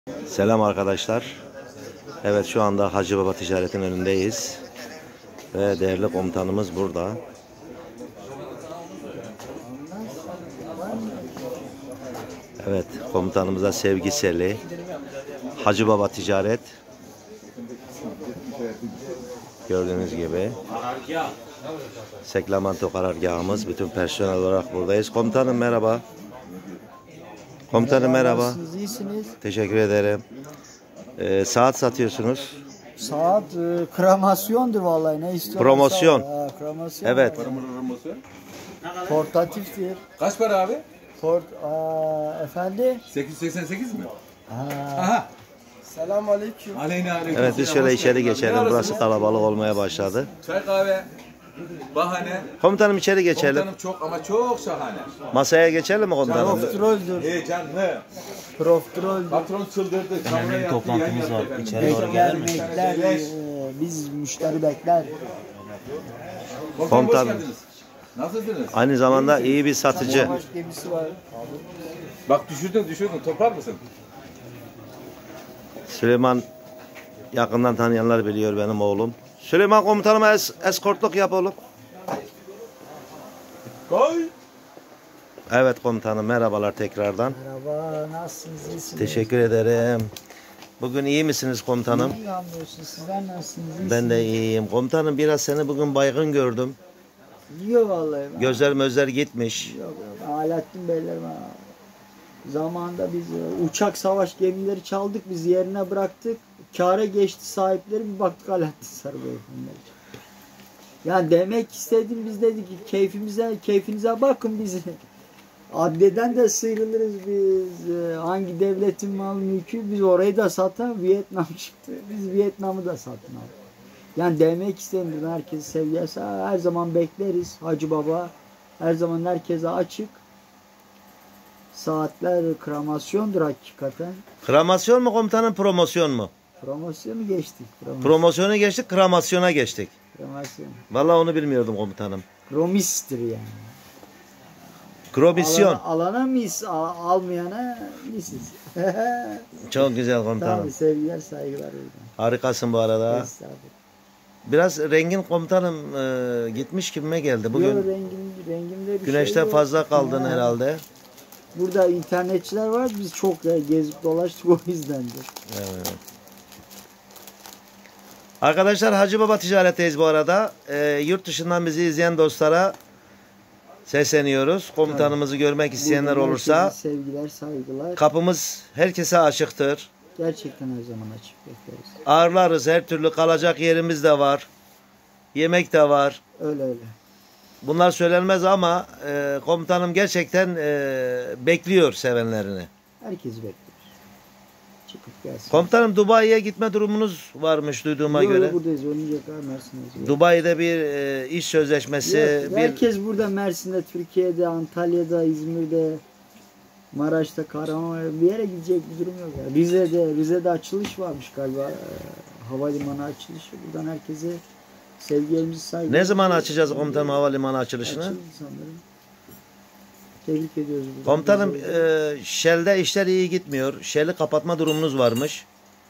Selam arkadaşlar. Evet, şu anda Hacı Baba Ticaret'in önündeyiz. Ve değerli komutanımız burada. Evet, komutanımıza sevgiseli. Hacı Baba Ticaret. Gördüğünüz gibi. Seklamento karargahımız. Bütün personel olarak buradayız. Komutanım merhaba. Komutanım merhaba. Nasılsınız, iyisiniz? Teşekkür ederim. Saat satıyorsunuz. Saat kremasyondur vallahi, ne istiyorsun? Promosyon. Kremasyon. Evet. Portatiftir. Kaç para abi? Efendi? 888 mi? Aha. Selamünaleyküm. Aleyna aleyküm. Evet, biz şöyle içeri geçelim. Burası kalabalık olmaya başladı. Çay kahve. Bahane. Komutanım içeri geçelim. Komutanım çok ama çok şahane. Masaya geçelim mi komutanım? Profiteroldür. Heyecanlı. Profiteroldür. Patron çıldırdı. Önemli bir toplantımız var. İçeri doğru gelir mi? Bekler. Biz müşteri bekler. Komutanım hoş Komutanım. geldiniz. Nasılsınız? Aynı zamanda iyi bir satıcı. Savaş gemisi var. Bak düşürdün. Toplar mısın? Süleyman, yakından tanıyanlar biliyor, benim oğlum. Süleyman komutanıma eskortluk yap oğlum. Koy. Evet komutanım, merhabalar tekrardan. Merhaba, nasılsınız, iyisiniz? Teşekkür ederim. Bugün iyi misiniz komutanım? İyi anlıyorsunuz, sizler nasılsınız, iyisiniz? Ben de iyiyim. Komutanım, biraz seni bugün baygın gördüm. Yok vallahi. Gözler mözler gitmiş. Yok. Alaaddin Beyler zamanında biz uçak savaş gemileri çaldık, biz yerine bıraktık. Kâra geçti sahipleri, bir baktık Alaaddin Sarıbey. Yani demek istedim, biz dedik ki keyfinize bakın bizi. Adliyeden de sıyrılırız biz. Hangi devletin mal mülkü, biz orayı da satan Vietnam çıktı. Biz Vietnam'ı da satın aldık. Yani demek istedim, herkesi seviyorsa her zaman bekleriz Hacı Baba. Her zaman herkese açık. Saatler kremasyondur hakikaten. Kremasyon mu komutanım, promosyon mu? Promosyonu geçtik. Promosyonu geçtik, kremasyona geçtik. Kremasyon. Vallahi onu bilmiyordum komutanım. Kromistir yani. Komisyon. Alana mis, almayana misiz. Çok güzel komutanım. Tabii, sevgiler, saygılar. Harikasın bu arada. Estağfurullah. Biraz rengin komutanım gitmiş gibime geldi. Bugün Yok, rengimde bir güneşte şey yok. fazla kaldın Ha. herhalde. Burada internetçiler var. Biz çok gezip dolaştık, o yüzdendir. Evet. Arkadaşlar, Hacı Baba Ticaret'teyiz bu arada. Yurt dışından bizi izleyen dostlara sesleniyoruz. Komutanımızı görmek isteyenler Buradan olursa herkese sevgiler, saygılar. kapımız herkese açıktır. Gerçekten her zaman açık bekleriz. Ağırlarız, her türlü kalacak yerimiz de var. Yemek de var. Öyle. Bunlar söylenmez ama komutanım gerçekten bekliyor sevenlerini. Herkes bekler. Çıkıp gelsin. Komutanım, Dubai'ye gitme durumunuz varmış duyduğuma göre. Buradayız. Önce kadar Mersin'deyiz. Dubai'de bir iş sözleşmesi, Yok, herkes burada, Mersin'de, Türkiye'de, Antalya'da, İzmir'de, Maraş'ta, Kahramanmaraş'ta, bir yere gidecek bir durum yok. Ya. Rize'de açılış varmış galiba. Havalimanı açılışı. Buradan herkese sevgilerimizi, saygılarımızı. ne zaman açacağız komutanım havalimanı açılışını? Açıldı sanırım. Tebrik ediyoruz. Komutanım, Shell'de işler iyi gitmiyor. Shell'i kapatma durumunuz varmış.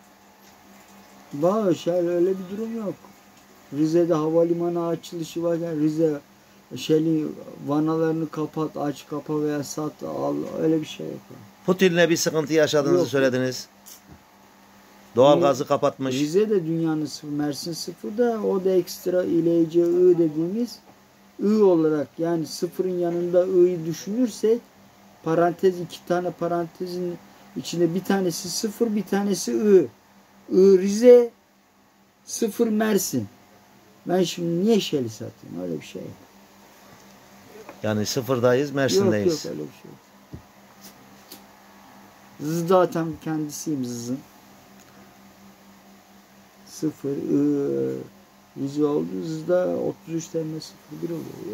Öyle bir durum yok. Rize'de havalimanı açılışı var. Yani Rize vanalarını kapat, aç, kapa veya sat, al, öyle bir şey yok. Putin'le bir sıkıntı yaşadığınızı Yok. söylediniz. Doğalgazı kapatmış. Rize'de dünyanın sıfır, Mersin sıfırda, o da ekstra ileyce I dediğimiz I olarak, yani sıfırın yanında I'yi düşünürsek, iki tane parantezin içinde bir tanesi sıfır, bir tanesi I. I Rize, sıfır Mersin. Ben şimdi niye Shell'i satayım? Öyle bir şey yok. Yani sıfırdayız, Mersin'deyiz. Yok öyle bir şey yok. Zız zaten kendisiyim, Zız'ın. Sıfır Rize oldu. Zız'da 33 tane 01 oluyor.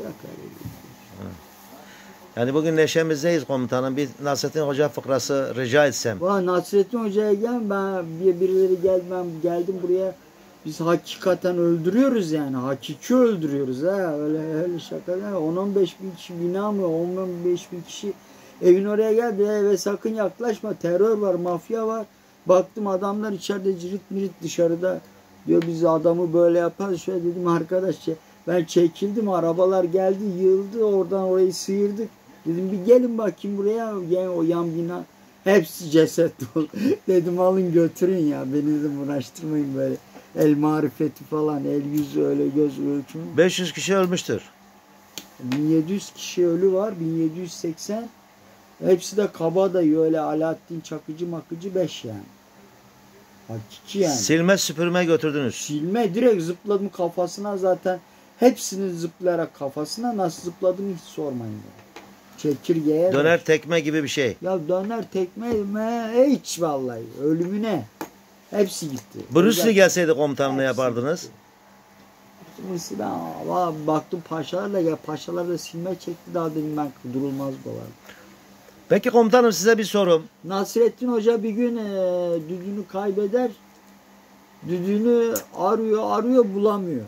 Yani bugün neşemizdeyiz komutanım. Bir Nasrettin Hoca fıkrası rica etsem. Nasrettin Hoca'ya gel, birileri geldim buraya. Biz hakikaten öldürüyoruz yani. Hakiki öldürüyoruz ha. Öyle şaka değil. 10-15 bin kişi bina mı? 10-15 bin kişi evin oraya geldi ve sakın yaklaşma. Terör var, mafya var. Baktım adamlar içeride cirit mirit dışarıda. Diyor biz adamı böyle yaparız. Şöyle dedim arkadaş ben çekildim, arabalar geldi yığıldı, oradan orayı sıyırdık. Dedim bir gelin bakayım buraya, yani o yan bina hepsi ceset dolu. Dedim alın götürün ya, beni de uğraştırmayın böyle. El marifeti falan, el yüzü öyle göz ölçümü. 500 kişi ölmüştür. 1700 kişi ölü var, 1780. Hepsi de kabadayı, öyle Alaaddin Çakıcı makıcı 5 yani. Hakiki yani. Silme süpürme götürdünüz. Silme, direkt zıpladım kafasına zaten. Hepsini zıplayarak kafasına, nasıl zıpladım hiç sormayın. Çekirgeye. Döner tekme gibi bir şey. Ya döner tekme hiç vallahi. Ölümüne. Hepsi gitti. Bruce Lee gelseydi komutanlığı yapardınız. Mesela baktım paşalarla, ya paşalar da silme çekti, daha dedim ben durulmaz bu var. Peki komutanım size bir sorum. Nasrettin Hoca bir gün düdüğünü kaybeder. Düdüğünü arıyor bulamıyor.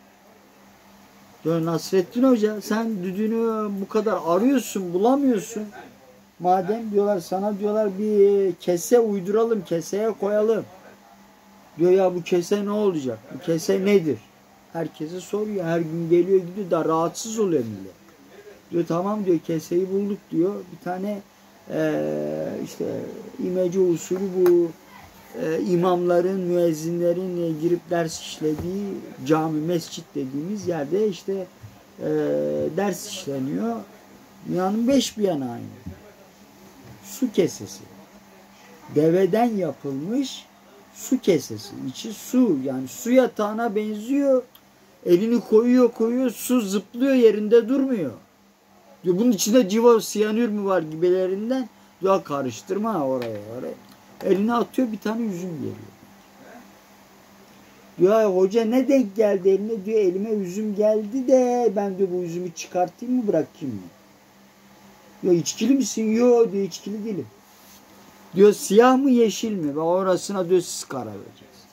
Diyor Nasrettin Hoca sen düdüğünü bu kadar arıyorsun bulamıyorsun. Madem diyorlar sana diyorlar bir kese uyduralım, keseye koyalım. Diyor ya bu kese ne olacak? Bu kese nedir? Herkese soruyor. Her gün geliyor gidiyor da rahatsız oluyor millet. Diyor tamam diyor keseyi bulduk diyor. Bir tane işte imece usulü bu imamların, müezzinlerin girip ders işlediği cami, mescit dediğimiz yerde işte ders işleniyor. Dünyanın 5 bir yana aynı. Su kesesi. Deveden yapılmış su kesesi. İçi su. Yani su yatağına benziyor. Elini koyuyor, su zıplıyor, yerinde durmuyor. Diyor bunun içinde civa, siyanür mü var gibilerinden. Diyor karıştırma oraya. Elini atıyor, bir tane üzüm geliyor. Diyor hoca ne denk geldi eline? Diyor elime üzüm geldi de ben diyor bu üzümü çıkartayım mı bırakayım mı? Diyor içkili misin? Yok diyor içkili değilim. Diyor siyah mı yeşil mi? Ve orasına diyor siz karar vereceksiniz.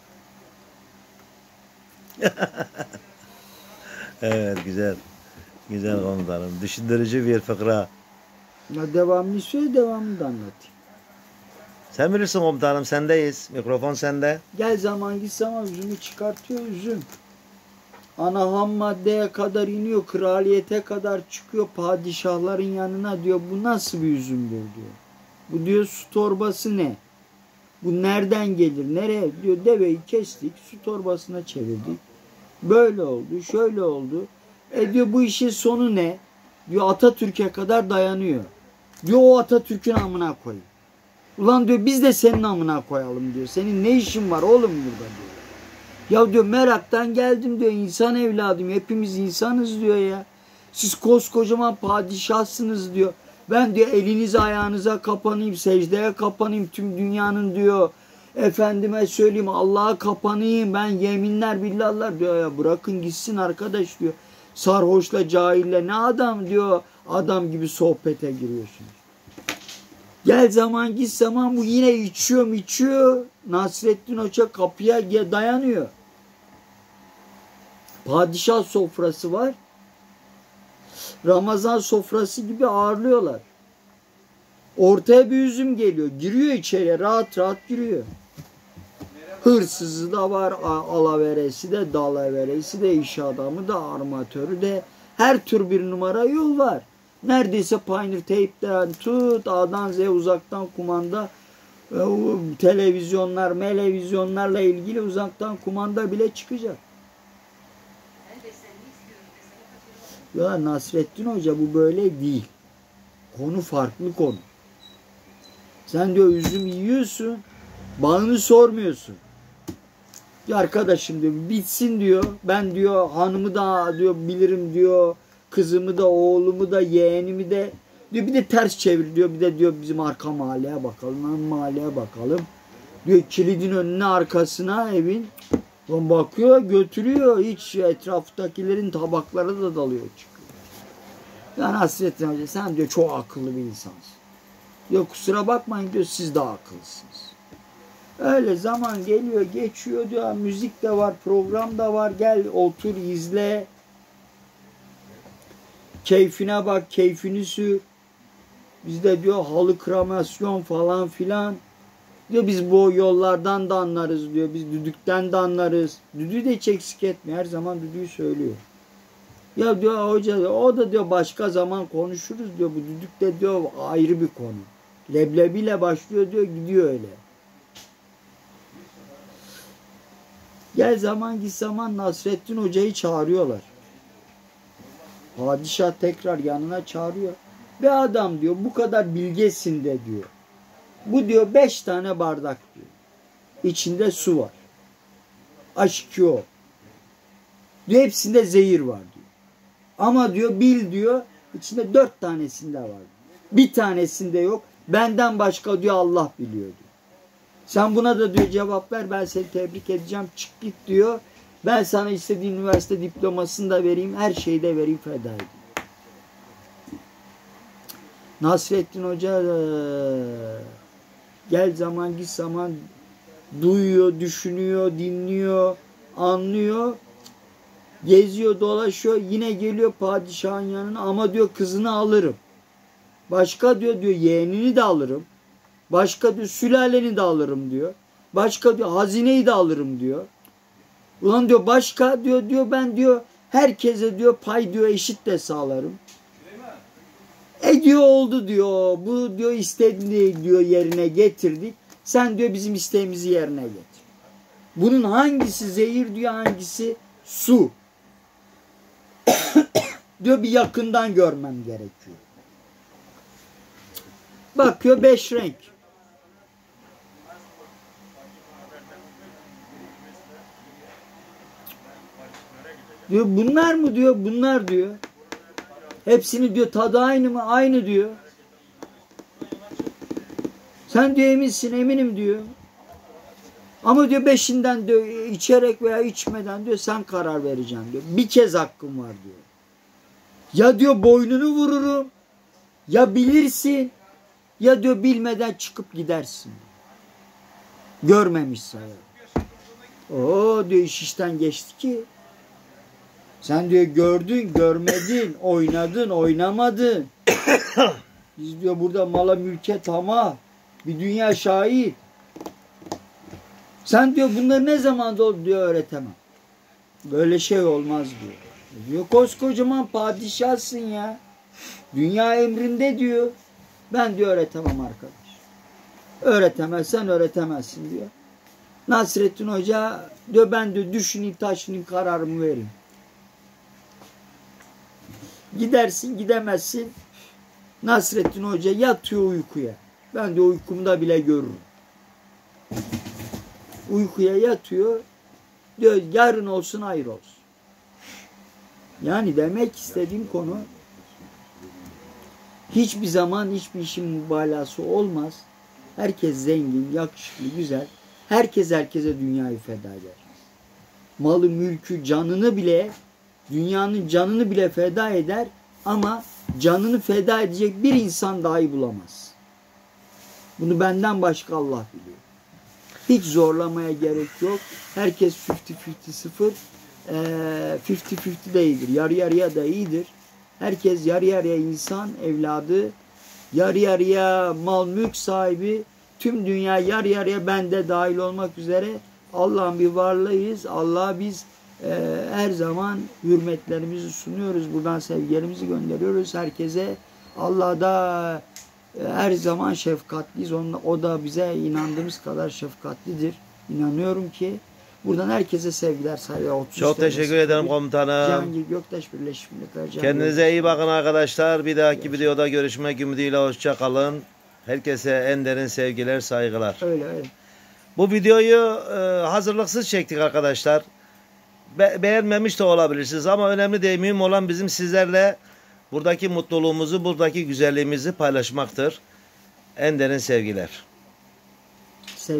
Evet güzel. Güzel komutanım. Düşündürücü bir fıkra. Ya devamını söyle, devamını da anlatayım. Sen bilirsin komutanım, sendeyiz. Mikrofon sende. Gel zaman git zaman üzümü çıkartıyor üzüm. Ana ham maddeye kadar iniyor, kraliyete kadar çıkıyor, padişahların yanına diyor bu nasıl bir üzümdür diyor. Bu diyor su torbası ne? Bu nereden gelir? Nereye? Diyor deveyi kestik, su torbasına çevirdik. Böyle oldu, şöyle oldu. Diyor bu işin sonu ne? Diyor Atatürk'e kadar dayanıyor. Diyor o Atatürk'ün amına koyayım. Ulan diyor biz de senin amına koyalım diyor. Senin ne işin var oğlum burada diyor. Ya diyor meraktan geldim diyor, insan evladım, hepimiz insanız diyor ya. Siz koskocaman padişahsınız diyor. Ben diyor elinize ayağınıza kapanayım, secdeye kapanayım tüm dünyanın diyor. Efendime söyleyeyim Allah'a kapanayım, ben yeminler billahlar diyor ya, bırakın gitsin arkadaş diyor. Sarhoşla cahille ne adam diyor, adam gibi sohbete giriyorsunuz. Gel zaman git zaman bu yine içiyor. Nasrettin Hoca kapıya dayanıyor. Padişah sofrası var. Ramazan sofrası gibi ağırlıyorlar. Ortaya bir üzüm geliyor. Giriyor içeriye, rahat rahat giriyor. Hırsızı da var, alaveresi de, dalaveresi de, iş adamı da, armatörü de. Her tür bir numara yol var. Neredeyse Pioneer Tape'den tut, A'dan Z'ye uzaktan kumanda, televizyonlarla ilgili uzaktan kumanda bile çıkacak. Ya Nasrettin Hoca bu böyle değil. Konu farklı konu. Sen diyor üzüm yiyorsun, bağını sormuyorsun. Ya arkadaşım diyor bitsin diyor. Ben diyor hanımı da diyor bilirim diyor. Kızımı da oğlumu da yeğenimi de diyor bir de ters çevir diyor. Bir de diyor bizim arka mahalleye bakalım. Ön mahalleye bakalım. Diyor kilidin önüne arkasına evin. Bakıyor götürüyor. Hiç etraftakilerin tabakları da dalıyor çıkıyor. Ya Nasrettin Hoca sen diyor çok akıllı bir insansın. Diyor kusura bakmayın diyor siz daha akıllısınız. Öyle zaman geliyor geçiyor diyor. Müzik de var, program da var. Gel otur izle. Keyfine bak, keyfini sür. Bizde diyor halı kremasyon falan filan. Diyor biz bu yollardan da anlarız diyor. Biz düdükten de anlarız. Düdüğü de hiç eksik etmiyor. Her zaman düdüğü söylüyor. Ya diyor hoca o da diyor başka zaman konuşuruz diyor. Bu düdük de diyor ayrı bir konu. Leblebiyle başlıyor diyor gidiyor öyle. Gel zaman git zaman Nasrettin Hoca'yı çağırıyorlar. Padişah tekrar yanına çağırıyor. Bir adam diyor bu kadar bilgesin de diyor. Bu diyor 5 tane bardak diyor. İçinde su var. H2O. Diyor hepsinde zehir var diyor. Ama diyor bil diyor içinde 4 tanesinde var. Bir tanesinde yok. Benden başka diyor Allah biliyor diyor. Sen buna da diyor cevap ver ben seni tebrik edeceğim çık git diyor. Ben sana istediğin üniversite diplomasını da vereyim her şeyi de vereyim feda edeyim. Nasrettin Hoca gel zaman git zaman duyuyor, düşünüyor, dinliyor, anlıyor. Geziyor, dolaşıyor. Yine geliyor padişahın yanına ama diyor kızını alırım. Başka diyor yeğenini de alırım. Başka diyor sülaleni de alırım diyor. Başka diyor hazineyi de alırım diyor. Ulan diyor başka diyor ben diyor herkese diyor pay diyor eşit de sağlarım. Diyor oldu diyor. Bu diyor istediğini diyor yerine getirdik. Sen diyor bizim isteğimizi yerine getir. Bunun hangisi zehir diyor hangisi su. Diyor bir yakından görmem gerekiyor. Bakıyor 5 renk. Diyor bunlar mı diyor bunlar diyor. Hepsini diyor tadı aynı mı? Aynı diyor. Sen diyor eminsin eminim diyor. Ama diyor 5'inden diyor içerek veya içmeden diyor sen karar vereceksin diyor. Bir kez hakkım var diyor. Ya diyor boynunu vururum. Ya bilirsin. Ya diyor bilmeden çıkıp gidersin. Görmemiş sayar. Oo diyor iş işten geçti ki. Sen diyor gördün, görmedin, oynadın, oynamadın. Biz diyor burada mala mülke tamah. Bir dünya şahit. Sen diyor bunları ne zaman diyor öğretemem. Böyle şey olmaz diyor. Diyor koskocaman padişahsın ya. Dünya emrinde diyor. Ben diyor öğretemem arkadaş. Öğretemezsen öğretemezsin diyor. Nasrettin Hoca diyor ben diyor düşüneyim taşınayım kararımı vereyim. Gidersin gidemezsin. Nasrettin Hoca yatıyor uykuya. Ben de uykumda bile görürüm. Uykuya yatıyor. Diyor yarın olsun hayır olsun. Yani demek istediğim konu hiçbir zaman hiçbir işin mübalağası olmaz. Herkes zengin, yakışıklı, güzel. Herkes herkese dünyayı feda eder. Malı, mülkü, canını bile dünyanın canını bile feda eder ama canını feda edecek bir insan dahi bulamaz. Bunu benden başka Allah biliyor. Hiç zorlamaya gerek yok. Herkes 50-50 50-50 de iyidir. Yarı yarıya da iyidir. Herkes yarı yarıya insan evladı, yarı yarıya mal mülk sahibi, tüm dünya yarı yarıya ben de dahil olmak üzere Allah'ın bir varlığıyız. Allah'a biz her zaman hürmetlerimizi sunuyoruz. Buradan sevgilerimizi gönderiyoruz herkese. Allah da her zaman şefkatliyiz. O da bize inandığımız kadar şefkatlidir. İnanıyorum ki buradan herkese sevgiler saygılar. Çok teşekkür ederim komutanım. Cihangir Göktaş Birleşmiş Milletler. Kendinize iyi bakın arkadaşlar. Bir dahaki videoda görüşmek ümidiyle hoşça kalın. Herkese en derin sevgiler, saygılar. Öyle. Bu videoyu hazırlıksız çektik arkadaşlar. Beğenmemiş de olabilirsiniz ama önemli değil. Mühim olan bizim sizlerle buradaki mutluluğumuzu, buradaki güzelliğimizi paylaşmaktır. En derin sevgiler.